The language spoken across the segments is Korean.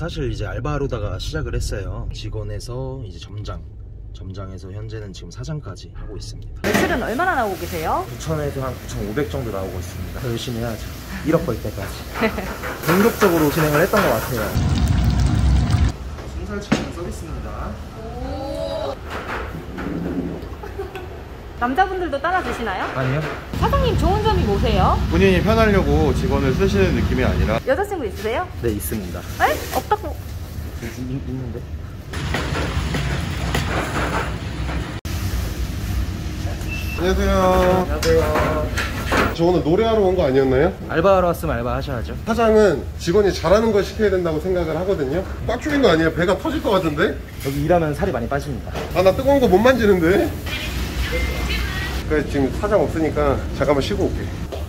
사실 이제 알바로다가 시작을 했어요. 직원에서 이제 점장에서 현재는 지금 사장까지 하고 있습니다. 매출은 얼마나 나오고 계세요? 9,000에서 한 9,500 정도 나오고 있습니다. 더 열심히 해야죠. 1억 벌 때까지. 본격적으로 진행을 했던 것 같아요. 순살치킨 서비스입니다. 남자분들도 따라주시나요? 아니요. 사장님 좋은 점이 뭐세요? 본인이 편하려고 직원을 쓰시는 느낌이 아니라. 여자친구 있으세요? 네, 있습니다. 에? 없다고? 있는데? 안녕하세요. 안녕하세요. 저 오늘 노래하러 온 거 아니었나요? 알바하러 왔으면 알바 하셔야죠. 사장은 직원이 잘하는 걸 시켜야 된다고 생각을 하거든요. 꽉 조인 거 아니에요? 배가 터질 것 같은데? 여기 일하면 살이 많이 빠집니다. 아, 나 뜨거운 거 못 만지는데? 그래, 지금 사장 없으니까 잠깐만 쉬고 올게.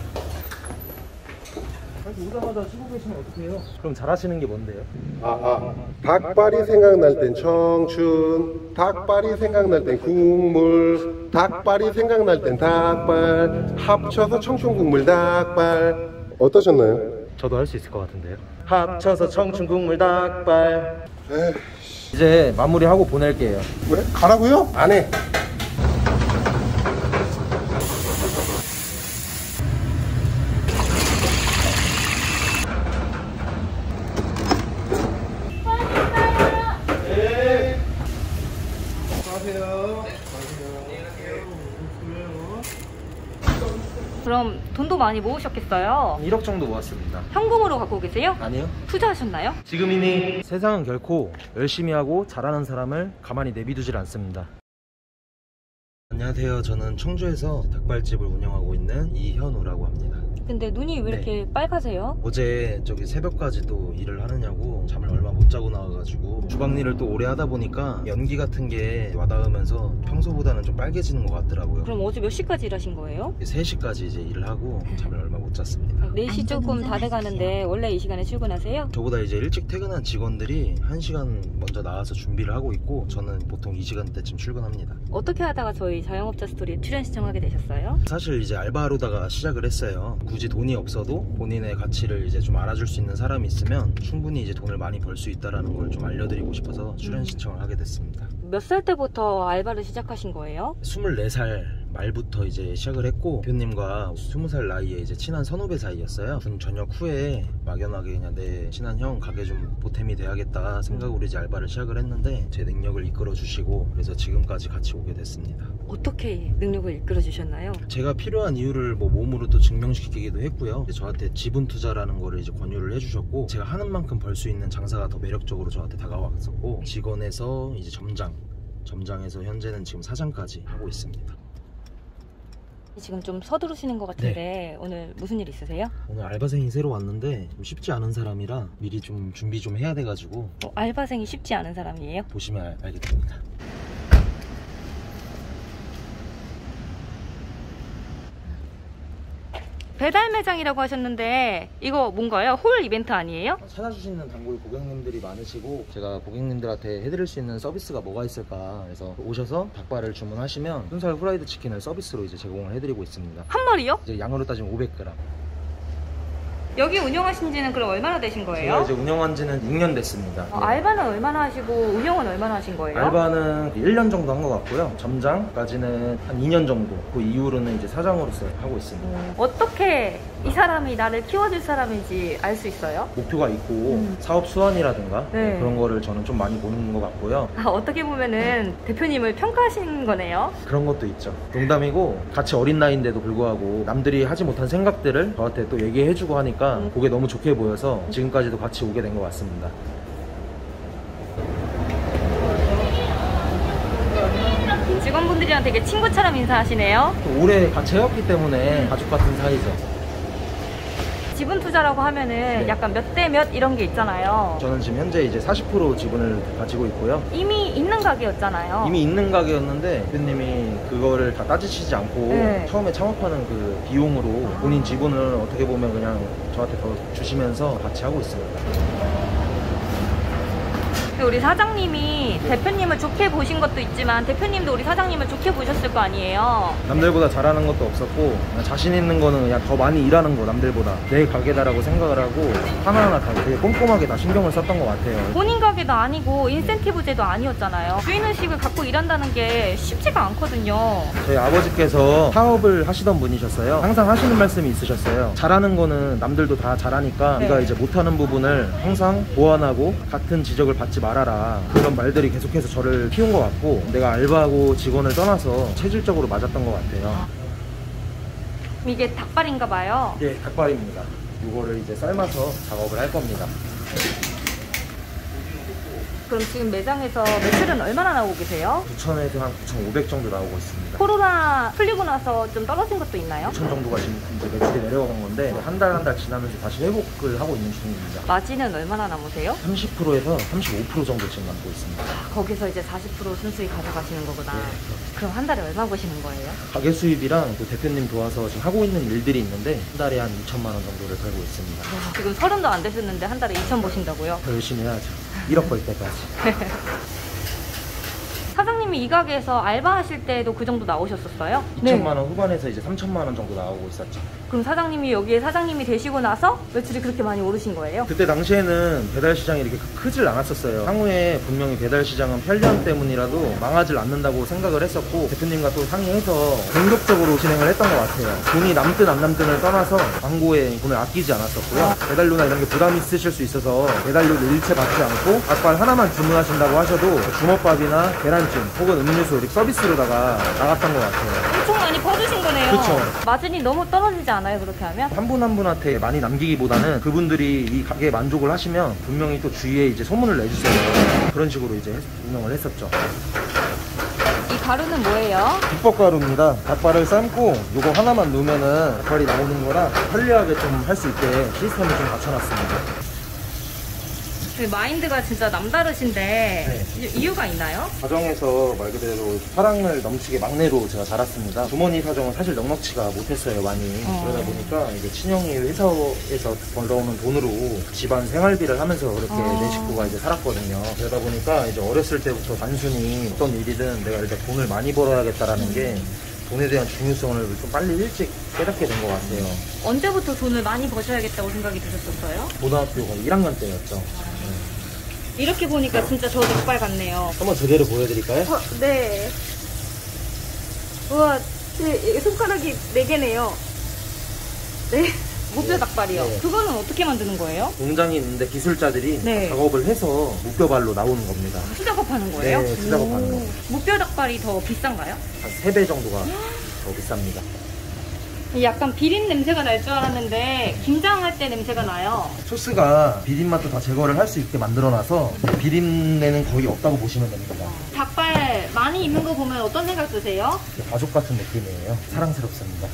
오자마자 쉬고 계시면 어떡해요? 그럼 잘하시는 게 뭔데요? 닭발이 생각날 땐 청춘, 닭발이 생각날 땐 국물, 닭발이 생각날 땐 닭발, 합쳐서 청춘 국물 닭발. 어떠셨나요? 저도 할 수 있을 것 같은데요. 합쳐서 청춘 국물 닭발. 에이, 이제 마무리하고 보낼게요. 왜? 가라고요? 안 해. 그럼 돈도 많이 모으셨겠어요? 1억 정도 모았습니다. 현금으로 갖고 계세요? 아니요. 투자하셨나요? 지금이니 세상은 결코 열심히 하고 잘하는 사람을 가만히 내비두질 않습니다. 안녕하세요. 저는 청주에서 닭발집을 운영하고 있는 이현우라고 합니다. 근데 눈이 왜 이렇게 빨가세요? 어제 저기 새벽까지도 일을 하느냐고 잠을 얼마 못 자고 나와가지고 주방 일을 또 오래 하다 보니까 연기 같은 게 와닿으면서 평소보다는 좀 빨개지는 것 같더라고요. 그럼 어제 몇 시까지 일하신 거예요? 3시까지 이제 일을 하고 잠을 얼마 못 잤습니다. 4시 조금 다 돼가는데 원래 이 시간에 출근하세요? 저보다 이제 일찍 퇴근한 직원들이 1시간 먼저 나와서 준비를 하고 있고 저는 보통 이 시간대쯤 출근합니다. 어떻게 하다가 저희 자영업자 스토리에 출연 신청하게 되셨어요? 사실 이제 알바로다가 시작을 했어요. 굳이 돈이 없어도 본인의 가치를 이제 좀 알아줄 수 있는 사람이 있으면 충분히 이제 돈을 많이 벌 수 있다는 걸 좀 알려드리고 싶어서 출연 신청을 하게 됐습니다. 몇 살 때부터 알바를 시작하신 거예요? 24살 말부터 이제 시작을 했고 대표님과 20살 나이에 이제 친한 선후배 사이였어요. 군 전역 후에 막연하게 그냥 내 친한 형 가게 좀 보탬이 돼야겠다 생각으로 이제 알바를 시작을 했는데 제 능력을 이끌어 주시고 그래서 지금까지 같이 오게 됐습니다. 어떻게 능력을 이끌어 주셨나요? 제가 필요한 이유를 뭐 몸으로 또 증명시키기도 했고요. 저한테 지분 투자라는 거를 이제 권유를 해주셨고 제가 하는 만큼 벌 수 있는 장사가 더 매력적으로 저한테 다가왔었고 직원에서 이제 점장에서 현재는 지금 사장까지 하고 있습니다. 지금 좀 서두르시는 것 같은데 오늘 무슨 일 있으세요? 오늘 알바생이 새로 왔는데 좀 쉽지 않은 사람이라 미리 좀 준비 좀 해야 돼가지고 알바생이 쉽지 않은 사람이에요? 보시면 알게 됩니다. 배달 매장이라고 하셨는데 이거 뭔가요? 홀 이벤트 아니에요? 찾아주시는 단골 고객님들이 많으시고 제가 고객님들한테 해드릴 수 있는 서비스가 뭐가 있을까 해서 오셔서 닭발을 주문하시면 순살 후라이드 치킨을 서비스로 이제 제공을 해드리고 있습니다. 한 마리요? 이제 양으로 따지면 500g. 여기 운영하신 지는 그럼 얼마나 되신 거예요? 제가 이제 운영한 지는 6년 됐습니다. 알바는 얼마나 하시고 운영은 얼마나 하신 거예요? 알바는 1년 정도 한 것 같고요. 점장까지는 한 2년 정도. 그 이후로는 이제 사장으로서 하고 있습니다. 어떻게 이 사람이 나를 키워줄 사람인지 알 수 있어요? 목표가 있고 사업 수완이라든가 네. 그런 거를 저는 좀 많이 보는 것 같고요. 어떻게 보면은 대표님을 평가하신 거네요? 그런 것도 있죠. 농담이고 같이 어린 나이인데도 불구하고 남들이 하지 못한 생각들을 저한테 또 얘기해주고 하니까 그게 너무 좋게 보여서 지금까지도 같이 오게 된 것 같습니다. 직원분들이랑 되게 친구처럼 인사하시네요. 오래 같이 해왔기 때문에 가족 같은 사이죠. 지분 투자라고 하면은 약간 몇 대 몇 이런 게 있잖아요. 저는 지금 현재 이제 40% 지분을 가지고 있고요. 이미 있는 가게였잖아요. 이미 있는 가게였는데 대표님이 그거를 다 따지시지 않고 처음에 창업하는 그 비용으로 본인 지분을 어떻게 보면 그냥 저한테 더 주시면서 같이 하고 있습니다. 우리 사장님이 대표님을 좋게 보신 것도 있지만 대표님도 우리 사장님을 좋게 보셨을 거 아니에요. 남들보다 잘하는 것도 없었고 그냥 자신 있는 거는 그냥 더 많이 일하는 거 남들보다 내 가게다라고 생각을 하고 하나하나 다 되게 꼼꼼하게 다 신경을 썼던 것 같아요. 본인 가게도 아니고 인센티브제도 아니었잖아요. 주인의식을 갖고 일한다는 게 쉽지가 않거든요. 저희 아버지께서 사업을 하시던 분이셨어요. 항상 하시는 말씀이 있으셨어요. 잘하는 거는 남들도 다 잘하니까 네. 네가 이제 못하는 부분을 항상 보완하고 같은 지적을 받지 말아라. 그런 말들이 계속해서 저를 키운 것 같고 내가 알바하고 직원을 떠나서 체질적으로 맞았던 것 같아요. 이게 닭발인가 봐요. 네, 닭발입니다. 이거를 이제 삶아서 작업을 할 겁니다. 그럼 지금 매장에서 매출은 얼마나 나오고 계세요? 9,000에서 한 9,500 정도 나오고 있습니다. 코로나 풀리고 나서 좀 떨어진 것도 있나요? 9,000 정도가 지금 이제 매출이 내려간 건데 한 달 한 달 지나면서 다시 회복을 하고 있는 중입니다. 마진은 얼마나 남으세요? 30%에서 35% 정도 지금 남고 있습니다. 거기서 이제 40% 순수익 가져가시는 거구나. 네. 그럼 한 달에 얼마 버시는 거예요? 가게 수입이랑 또 대표님 도와서 지금 하고 있는 일들이 있는데 한 달에 한 2천만 원 정도를 벌고 있습니다. 지금 30도 안 되셨는데 한 달에 2천 버신다고요? 더 열심히 해야죠. 1억 벌 때까지. 사장님이 이 가게에서 알바하실 때도 그 정도 나오셨었어요? 2천만 원 후반에서 이제 3천만 원 정도 나오고 있었죠. 그럼 사장님이 여기에 사장님이 되시고 나서 매출이 그렇게 많이 오르신 거예요? 그때 당시에는 배달 시장이 이렇게 크질 않았었어요. 향후에 분명히 배달 시장은 편리함 때문이라도 망하질 않는다고 생각을 했었고 대표님과 또 상의해서 공격적으로 진행을 했던 것 같아요. 돈이 남든 안 남든을 떠나서 광고에 돈을 아끼지 않았었고요. 배달료나 이런 게 부담이 있으실 수 있어서 배달료를 일체 받지 않고 닭발 하나만 주문하신다고 하셔도 주먹밥이나 계란찜 혹은 음료수 이렇게 서비스로다가 나갔던 것 같아요. 엄청 많이 퍼주신 거네요. 그쵸. 마진이 너무 떨어지지 않아요, 그렇게 하면? 한 분 한 분한테 많이 남기기보다는 그분들이 이 가게에 만족을 하시면 분명히 또 주위에 이제 소문을 내주세요. 그런 식으로 이제 운영을 했었죠. 이 가루는 뭐예요? 비법가루입니다. 닭발을 삶고 요거 하나만 넣으면은 닭발이 나오는 거라 편리하게 좀 할 수 있게 시스템을 좀 갖춰놨습니다. 마인드가 진짜 남다르신데 이유가 있나요? 가정에서 말 그대로 사랑을 넘치게 막내로 제가 자랐습니다. 부모님 사정은 사실 넉넉치가 못했어요, 많이. 그러다 보니까 이게 친형이 회사에서 벌어오는 돈으로 집안 생활비를 하면서 그렇게 내 식구가 이제 살았거든요. 그러다 보니까 이제 어렸을 때부터 단순히 어떤 일이든 내가 일단 돈을 많이 벌어야겠다라는 게 돈에 대한 중요성을 좀 빨리 일찍 깨닫게 된 것 같아요. 언제부터 돈을 많이 버셔야겠다고 생각이 드셨었어요? 고등학교가 1학년 때였죠. 이렇게 보니까 진짜 저 닭발 같네요. 한번 제대로 보여드릴까요? 네. 우와, 제 손가락이 4개네요. 네. 무뼈 닭발이요. 네. 그거는 어떻게 만드는 거예요? 공장이 있는데 기술자들이 네. 작업을 해서 무뼈발로 나오는 겁니다. 수작업하는 거예요? 네, 수작업하는 오. 거. 무뼈 닭발이 더 비싼가요? 한 3배 정도가 더 비쌉니다. 약간 비린 냄새가 날 줄 알았는데 김장할 때 냄새가 나요. 소스가 비린맛도 다 제거를 할 수 있게 만들어놔서 비린내는 거의 없다고 보시면 됩니다. 닭발 많이 있는 거 보면 어떤 생각 드세요? 가족 같은 느낌이에요. 사랑스럽습니다.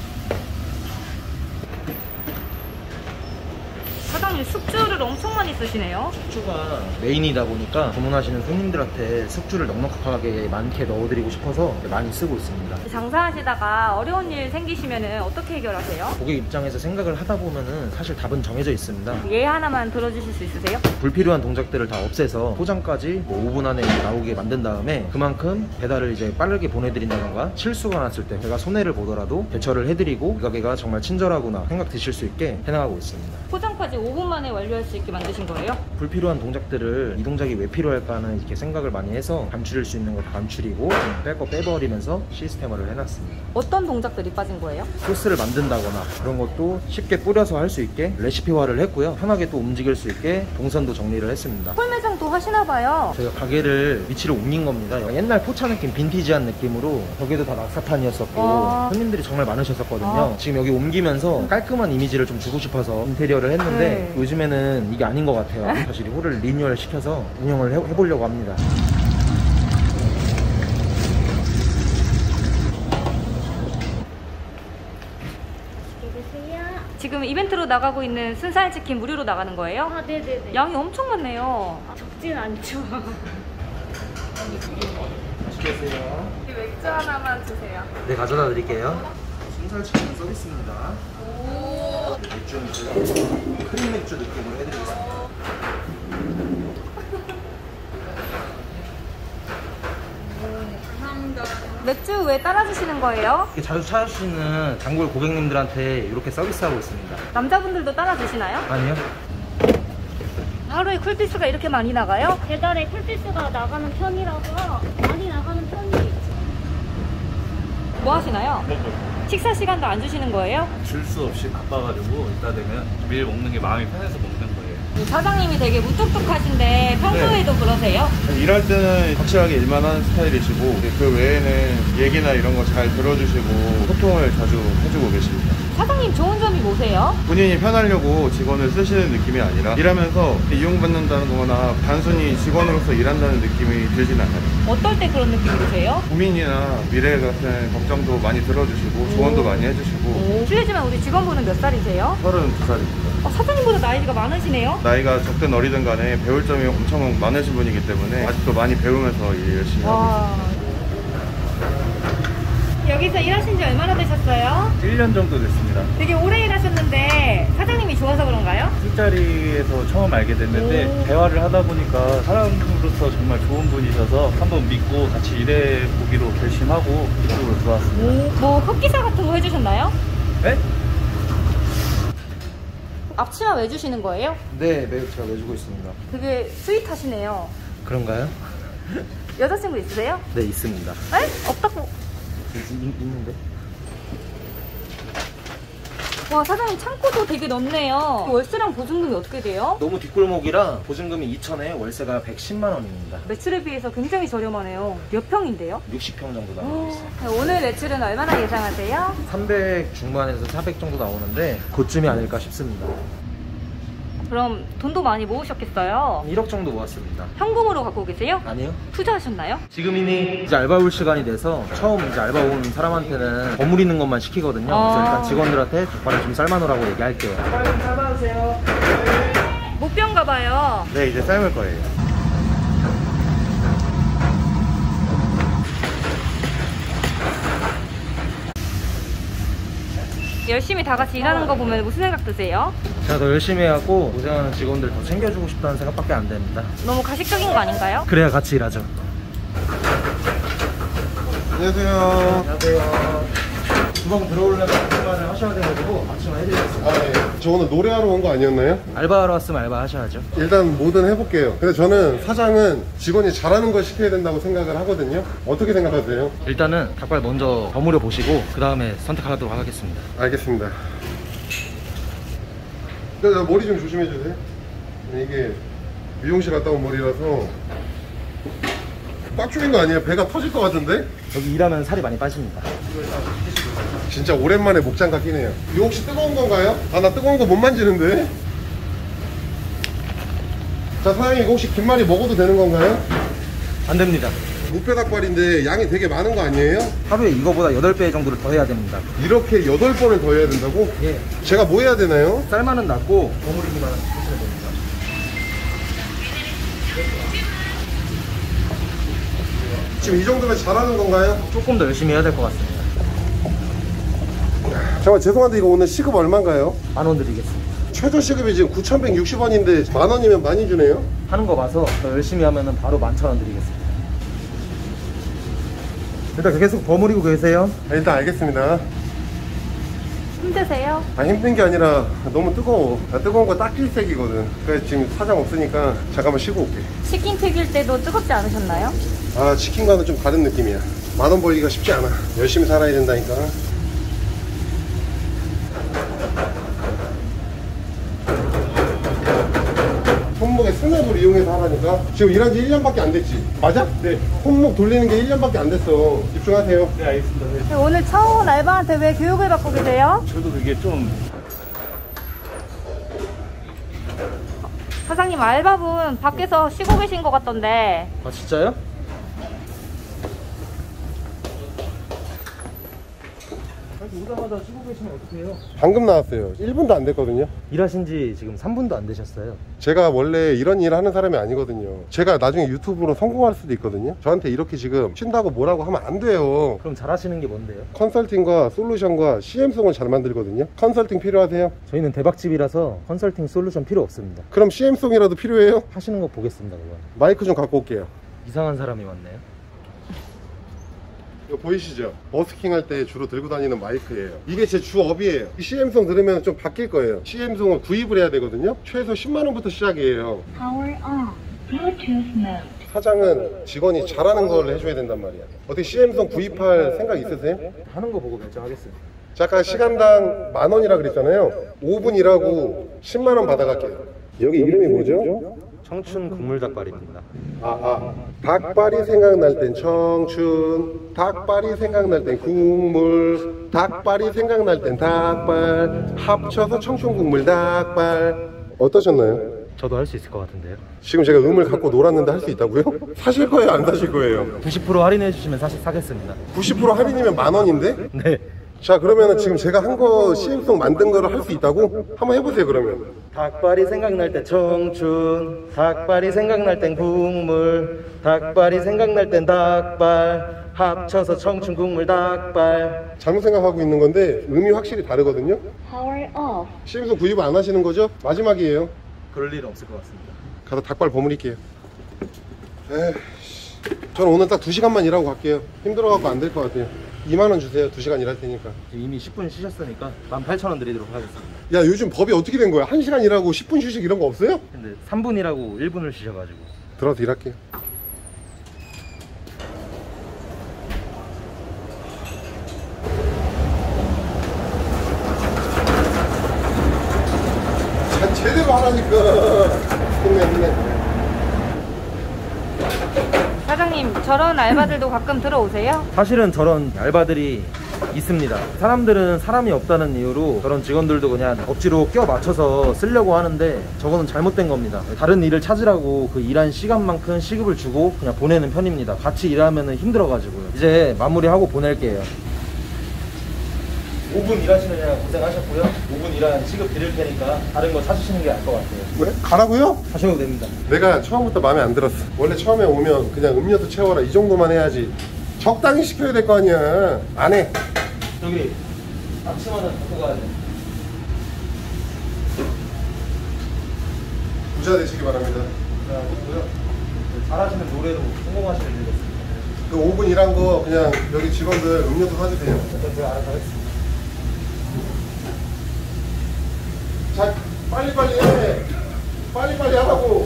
사장님 숙주를 엄청 많이 쓰시네요. 숙주가 메인이다 보니까 주문하시는 손님들한테 숙주를 넉넉하게 많게 넣어드리고 싶어서 많이 쓰고 있습니다. 장사하시다가 어려운 일 생기시면 어떻게 해결하세요? 고객 입장에서 생각을 하다 보면은 사실 답은 정해져 있습니다. 예 하나만 들어주실 수 있으세요? 불필요한 동작들을 다 없애서 포장까지 5분 안에 나오게 만든 다음에 그만큼 배달을 이제 빠르게 보내드린다던가 실수가 났을 때 제가 손해를 보더라도 대처를 해드리고 이 가게가 정말 친절하구나 생각 드실 수 있게 해나가고 있습니다. 포장까지 5분 만에 완료할 수 있게 만드신 거예요? 불필요한 동작들을 이 동작이 왜 필요할까 하는 이렇게 생각을 많이 해서 감출일 수 있는 거 다 감출이고 뺄 거 빼버리면서 시스템화를 해놨습니다. 어떤 동작들이 빠진 거예요? 소스를 만든다거나 그런 것도 쉽게 뿌려서 할 수 있게 레시피화를 했고요. 편하게 또 움직일 수 있게 동선도 정리를 했습니다. 홀매장도 하시나 봐요. 저희가 가게를 위치를 옮긴 겁니다. 옛날 포차 느낌, 빈티지한 느낌으로 거기도 다 낙사판이었었고 손님들이 정말 많으셨었거든요. 지금 여기 옮기면서 깔끔한 이미지를 좀 주고 싶어서 인테리어를 했는데 요즘에는 이게 아닌 것 같아요. 사실 이 홀을 리뉴얼 시켜서 운영을 해보려고 합니다. 지금 이벤트로 나가고 있는 순살 치킨 무료로 나가는 거예요? 아, 네네네. 양이 엄청 많네요. 적진 않죠. 맛있겠어요. 맥주 하나만 주세요. 네, 가져다 드릴게요. 순살 치킨 서비스입니다. 맥주는 크림 맥주 느낌으로 해드리겠습니다. 맥주 왜 따라주시는 거예요? 자주 찾아주시는 단골 고객님들한테 이렇게 서비스하고 있습니다. 남자분들도 따라주시나요? 아니요? 하루에 쿨피스가 이렇게 많이 나가요? 배달에 쿨피스가 나가는 편이라서 많이 나가는 편이에요. 뭐 하시나요? 식사 시간도 안 주시는 거예요? 줄 수 없이 바빠가지고 이따 되면 매일 먹는 게 마음이 편해서 먹는 거예요. 사장님이 되게 무뚝뚝하신데 평소에도 그러세요? 일할 때는 확실하게 일만 하는 스타일이시고 그 외에는 얘기나 이런 거 잘 들어주시고 소통을 자주 해주고 계십니다. 사장님 좋은 점이 뭐세요? 본인이 편하려고 직원을 쓰시는 느낌이 아니라 일하면서 이용받는다는 거나 단순히 직원으로서 일한다는 느낌이 들진 않아요. 어떨 때 그런 느낌이 드세요? 고민이나 미래 같은 걱정도 많이 들어주시고 조언도 많이 해주시고. 실례지만 우리 직원분은 몇 살이세요? 32살입니다. 사장님보다 나이가 많으시네요? 나이가 적든 어리든 간에 배울 점이 엄청 많으신 분이기 때문에 아직도 많이 배우면서 일 열심히 하고 있습니다. 여기서 일하신 지 얼마나 되셨어요? 1년 정도 됐습니다. 되게 오래 일하셨는데 사장님이 좋아서 그런가요? 술자리에서 처음 알게 됐는데 대화를 하다 보니까 사람으로서 정말 좋은 분이셔서 한번 믿고 같이 일해보기로 결심하고 이쪽으로 들어왔습니다. 뭐 흑기사 같은 거 해주셨나요? 네? 앞치마 왜 주시는 거예요? 네, 매우 제가 내주고 있습니다. 되게 스윗하시네요. 그런가요? 여자친구 있으세요? 네, 있습니다. 에? 없다고. 있는데? 와, 사장님 창고도 되게 넓네요. 월세랑 보증금이 어떻게 돼요? 너무 뒷골목이라 보증금이 2천에 월세가 110만 원입니다. 매출에 비해서 굉장히 저렴하네요. 몇 평인데요? 60평 정도 나오고 있어요. 오늘 매출은 얼마나 예상하세요? 300 중반에서 400 정도 나오는데 그쯤이 아닐까 싶습니다. 그럼 돈도 많이 모으셨겠어요? 1억 정도 모았습니다. 현금으로 갖고 계세요? 아니요? 투자하셨나요? 지금이니 이제 알바 올 시간이 돼서 처음 이제 알바 온 사람한테는 버무리는 것만 시키거든요. 그래서 일단 직원들한테 족발을 좀 삶아놓으라고 얘기할게요. 족발 좀 삶아주세요. 목병가 봐요. 네, 이제 삶을 거예요. 열심히 다 같이 일하는 거 보면 무슨 생각 드세요? 제가 더 열심히 하고 고생하는 직원들 더 챙겨주고 싶다는 생각밖에 안 됩니다. 너무 가식적인 거 아닌가요? 그래야 같이 일하죠. 안녕하세요. 안녕하세요. 주방 들어오려면 앞치마를 하셔야 돼가지고 앞치마 해드리겠습니다. 아, 네. 저 오늘 노래하러 온 거 아니었나요? 알바하러 왔으면 알바 하셔야죠. 일단 뭐든 해볼게요. 근데 저는 사장은 직원이 잘하는 걸 시켜야 된다고 생각을 하거든요. 어떻게 생각하세요? 일단은 닭발 먼저 버무려 보시고 그 다음에 선택하도록 하겠습니다. 알겠습니다. 나 머리 좀 조심해 주세요. 이게 미용실 갔다 온 머리라서 꽉 조인 거 아니에요? 배가 터질 것 같은데? 여기 일하면 살이 많이 빠집니다. 진짜 오랜만에 목장갑 끼네요. 이거 혹시 뜨거운 건가요? 아, 나 뜨거운 거 못 만지는데? 자, 사장님 이거 혹시 김말이 먹어도 되는 건가요? 안 됩니다. 무뼈 닭발인데 양이 되게 많은 거 아니에요? 하루에 이거보다 8배 정도를 더 해야 됩니다. 이렇게 8번을 더 해야 된다고? 예. 제가 뭐 해야 되나요? 쌀만은 낮고 버무리기만 하시면 됩니다. 지금 이 정도면 잘하는 건가요? 조금 더 열심히 해야 될 것 같습니다. 잠깐 죄송한데 이거 오늘 시급 얼마인가요? 10,000원 드리겠습니다. 최저 시급이 지금 9,160원인데 10,000원이면 많이 주네요? 하는 거 봐서 더 열심히 하면 바로 11,000원 드리겠습니다. 일단 계속 버무리고 계세요. 일단 알겠습니다. 힘드세요? 아, 힘든 게 아니라 너무 뜨거워. 나 뜨거운 거 딱 필색이거든. 그래서 지금 사장 없으니까 잠깐만 쉬고 올게. 치킨 튀길 때도 뜨겁지 않으셨나요? 아, 치킨과는 좀 다른 느낌이야. 10,000원 벌기가 쉽지 않아. 열심히 살아야 된다니까. 손목에 스냅을 이용해서 하라니까. 지금 일한 지 1년밖에 안 됐지? 맞아? 네. 손목 돌리는 게 1년밖에 안 됐어. 집중하세요. 네, 알겠습니다. 네. 오늘 처음 온 알바한테 왜 교육을 받고 계세요? 저도 그게 좀 사장님 알바분 밖에서 쉬고 계신 것 같던데. 아, 진짜요? 오자마자 쉬고 계시면 어떡해요? 방금 나왔어요. 1분도 안 됐거든요. 일하신 지 지금 3분도 안 되셨어요. 제가 원래 이런 일 하는 사람이 아니거든요. 제가 나중에 유튜브로 성공할 수도 있거든요. 저한테 이렇게 지금 쉰다고 뭐라고 하면 안 돼요. 그럼 잘하시는 게 뭔데요? 컨설팅과 솔루션과 CM송을 잘 만들거든요. 컨설팅 필요하세요? 저희는 대박집이라서 컨설팅 솔루션 필요 없습니다. 그럼 CM송이라도 필요해요? 하시는 거 보겠습니다. 그건 마이크 좀 갖고 올게요. 이상한 사람이 왔네요. 이거 보이시죠? 버스킹 할 때 주로 들고 다니는 마이크예요. 이게 제 주업이에요. CM송 들으면 좀 바뀔 거예요. CM송을 구입을 해야 되거든요. 최소 10만원부터 시작이에요. Power on. Bluetooth mode. 사장은 직원이 잘하는 걸 해줘야 된단 말이야. 어떻게 CM송 구입할 생각 있으세요? 하는 거 보고 결정하겠습니다. 자, 아까 시간당 10,000원이라 그랬잖아요. 5분 일하고 10만원 받아갈게요. 여기 이름이 뭐죠? 청춘 국물 닭발입니다. 닭발이 생각날 땐 청춘, 닭발이 생각날 땐 국물, 닭발이 생각날 땐 닭발, 합쳐서 청춘 국물 닭발. 어떠셨나요? 저도 할 수 있을 것 같은데요. 지금 제가 음을 갖고 놀았는데 할 수 있다고요? 사실 거예요, 안 사실 거예요? 90% 할인해 주시면 사겠습니다. 90% 할인이면 10,000원인데? 네. 자, 그러면은 지금 제가 한 거 CM송 만든 거를 할 수 있다고? 한번 해보세요, 그러면. 닭발이 생각날 땐 청춘, 닭발이 생각날 땐 국물, 닭발이 생각날 땐 닭발, 합쳐서 청춘 국물 닭발. 잘못 생각하고 있는 건데 음이 확실히 다르거든요. Power off. CM송 구입 안 하시는 거죠? 마지막이에요. 그럴 일은 없을 것 같습니다. 가서 닭발 버무릴게요. 저는 오늘 딱 2시간만 일하고 갈게요. 힘들어갖고 안 될 것 같아요. 2만원 주세요. 2시간 일할 테니까. 이미 10분 쉬셨으니까 18,000원 드리도록 하겠습니다. 야, 요즘 법이 어떻게 된 거야? 1시간 일하고 10분 휴식 이런 거 없어요? 근데 3분이라고 1분을 쉬셔가지고. 들어서 일할게요. 자, 제대로 하라니까. 힘내. 사장님, 저런 알바들도 가끔 들어오세요? 사실은 저런 알바들이 있습니다. 사람들은 사람이 없다는 이유로 저런 직원들도 그냥 억지로 껴 맞춰서 쓰려고 하는데 저거는 잘못된 겁니다. 다른 일을 찾으라고 그 일한 시간만큼 시급을 주고 그냥 보내는 편입니다. 같이 일하면 힘들어가지고요. 이제 마무리하고 보낼게요. 5분 일하시느냐 고생하셨고요. 5분 일한 시급 드릴 테니까 다른 거 찾으시는 게 나을 것 같아요. 왜? 가라고요? 하셔도 됩니다. 내가 처음부터 마음에 안 들었어. 원래 처음에 오면 그냥 음료수 채워라 이 정도만 해야지. 적당히 시켜야 될 거 아니야. 안 해. 여기 앞치마는 갖고 가야 돼. 부자 되시기 바랍니다. 자, 그리고요. 잘하시는 노래로 성공하시는 일 됐습니다. 그 5분 일한 거 그냥 여기 직원들 음료수 사주세요. 제가 알아서 하겠습니다. 자, 빨리빨리 해. 빨리빨리 하라고.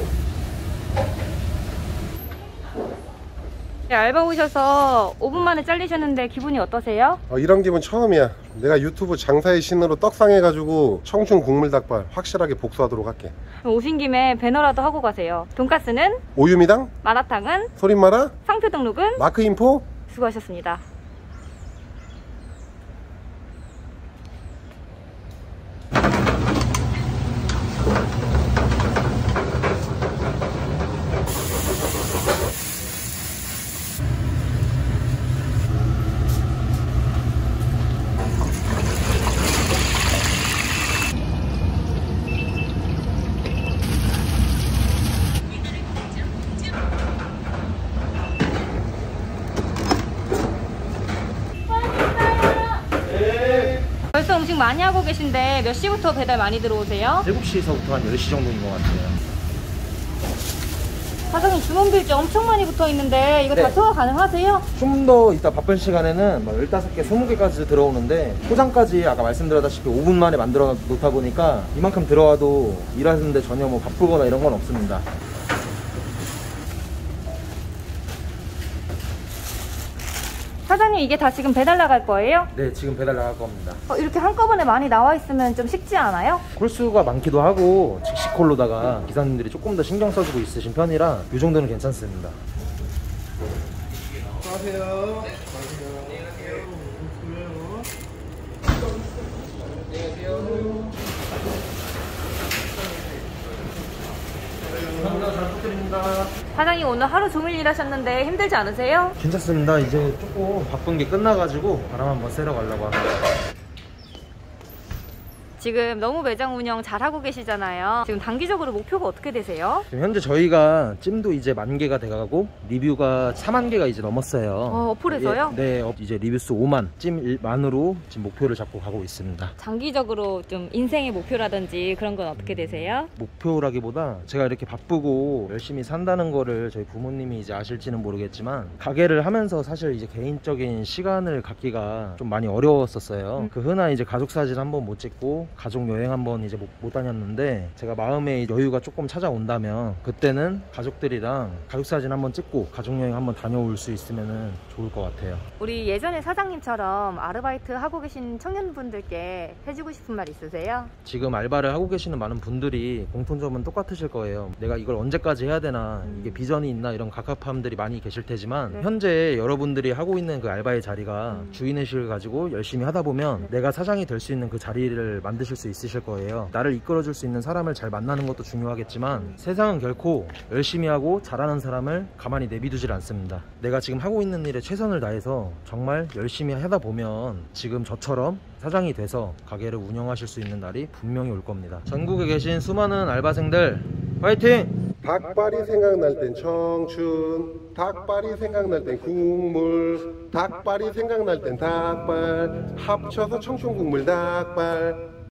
네, 알바 오셔서 5분 만에 잘리셨는데 기분이 어떠세요? 이런 기분 처음이야. 내가 유튜브 장사의 신으로 떡상해가지고 청춘 국물닭발 확실하게 복수하도록 할게. 오신 김에 배너라도 하고 가세요. 돈가스는? 오유미당? 마라탕은? 소림마라? 상표 등록은? 마크인포? 수고하셨습니다. 벌써 음식 많이 하고 계신데 몇 시부터 배달 많이 들어오세요? 7시서부터 한 10시 정도인 것 같아요. 사장님 주문 빌지 엄청 많이 붙어 있는데 이거 다 네. 소화 가능하세요? 좀 더 이따 바쁜 시간에는 뭐 15개, 20개까지 들어오는데 포장까지 아까 말씀드렸다시피 5분 만에 만들어 놓다 보니까 이만큼 들어와도 일하는데 전혀 뭐 바쁘거나 이런 건 없습니다. 사장님 이게 다 지금 배달 나갈 거예요? 네, 지금 배달 나갈 겁니다. 이렇게 한꺼번에 많이 나와 있으면 좀 식지 않아요? 콜수가 많기도 하고 직시콜로다가 기사님들이 조금 더 신경 써주고 있으신 편이라 이 정도는 괜찮습니다. 잘 부탁드립니다. 사장님 오늘 하루 종일 일하셨는데 힘들지 않으세요? 괜찮습니다. 이제 조금 바쁜 게 끝나가지고 바람 한번 쐬러 가려고 합니다. 지금 너무 매장 운영 잘하고 계시잖아요. 지금 단기적으로 목표가 어떻게 되세요? 지금 현재 저희가 찜도 이제 10,000개가 돼가고 리뷰가 40,000개가 이제 넘었어요. 어플에서요? 네, 이제 리뷰수 5만, 찜 1만으로 지금 목표를 잡고 가고 있습니다. 장기적으로 좀 인생의 목표라든지 그런 건 어떻게 되세요? 목표라기보다 제가 이렇게 바쁘고 열심히 산다는 거를 저희 부모님이 이제 아실지는 모르겠지만 가게를 하면서 사실 이제 개인적인 시간을 갖기가 좀 많이 어려웠었어요. 그 흔한 이제 가족 사진 한번 못 찍고 가족 여행 한번 이제 못 다녔는데 제가 마음의 여유가 조금 찾아온다면 그때는 가족들이랑 가족 사진 한번 찍고 가족 여행 한번 다녀올 수 있으면 좋을 것 같아요. 우리 예전에 사장님처럼 아르바이트 하고 계신 청년분들께 해주고 싶은 말 있으세요? 지금 알바를 하고 계시는 많은 분들이 공통점은 똑같으실 거예요. 내가 이걸 언제까지 해야 되나, 이게 비전이 있나, 이런 갑갑함들이 많이 계실 테지만 네. 현재 여러분들이 하고 있는 그 알바의 자리가 주인의식을 가지고 열심히 하다 보면 내가 사장이 될 수 있는 그 자리를 만드실 수 있으실 거예요. 나를 이끌어줄 수 있는 사람을 잘 만나는 것도 중요하겠지만 세상은 결코 열심히 하고 잘하는 사람을 가만히 내비두질 않습니다. 내가 지금 하고 있는 일에 최선을 다해서 정말 열심히 하다 보면 지금 저처럼 사장이 돼서 가게를 운영하실 수 있는 날이 분명히 올 겁니다. 전국에 계신 수많은 알바생들 화이팅! 닭발이 생각날 땐 청춘, 닭발이 생각날 땐 국물, 닭발이 생각날 땐 닭발, 합쳐서 청춘 국물 닭발.